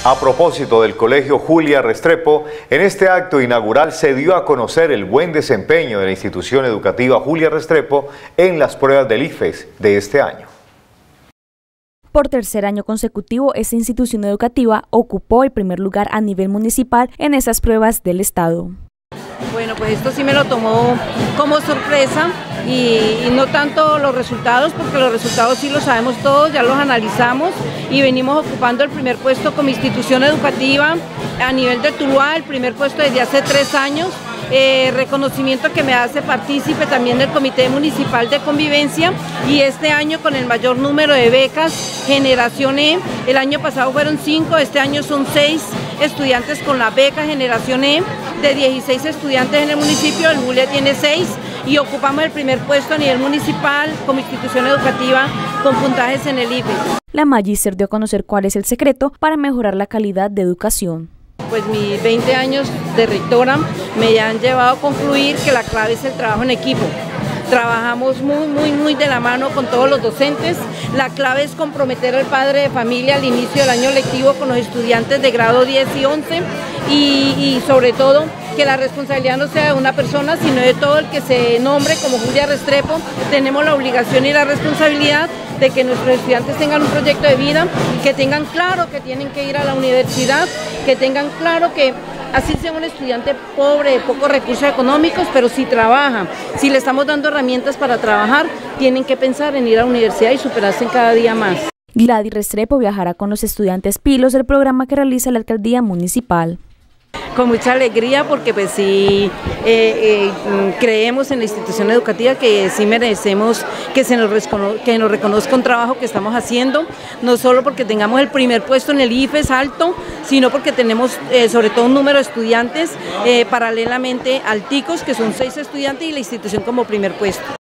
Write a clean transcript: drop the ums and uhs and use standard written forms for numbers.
A propósito del Colegio Julia Restrepo, en este acto inaugural se dio a conocer el buen desempeño de la institución educativa Julia Restrepo en las pruebas del IFES de este año. Por tercer año consecutivo, esta institución educativa ocupó el primer lugar a nivel municipal en esas pruebas del estado. Bueno, pues esto sí me lo tomó como sorpresa y no tanto los resultados, porque los resultados sí los sabemos todos, ya los analizamos y venimos ocupando el primer puesto como institución educativa a nivel de Tuluá, el primer puesto desde hace 3 años. Reconocimiento que me hace partícipe también del Comité Municipal de Convivencia y este año con el mayor número de becas Generación E. El año pasado fueron 5, este año son 6 estudiantes con la beca Generación E. De 16 estudiantes en el municipio, el Julia tiene 6 y ocupamos el primer puesto a nivel municipal como institución educativa con puntajes en el IFES. La magíster dio a conocer cuál es el secreto para mejorar la calidad de educación. Pues mis 20 años de rectora me han llevado a concluir que la clave es el trabajo en equipo. Trabajamos muy de la mano con todos los docentes. La clave es comprometer al padre de familia al inicio del año lectivo con los estudiantes de grado 10 y 11 y sobre todo que la responsabilidad no sea de una persona, sino de todo el que se nombre como Julia Restrepo. Tenemos la obligación y la responsabilidad de que nuestros estudiantes tengan un proyecto de vida, que tengan claro que tienen que ir a la universidad, que tengan claro que así sea un estudiante pobre, de pocos recursos económicos, pero si trabaja, si le estamos dando herramientas para trabajar, tienen que pensar en ir a la universidad y superarse en cada día más. Gladys Restrepo viajará con los estudiantes pilos del programa que realiza la alcaldía municipal. Con mucha alegría porque pues sí creemos en la institución educativa que sí merecemos que nos reconozca un trabajo que estamos haciendo, no solo porque tengamos el primer puesto en el IFES alto, sino porque tenemos sobre todo un número de estudiantes paralelamente al TICOS, que son 6 estudiantes y la institución como primer puesto.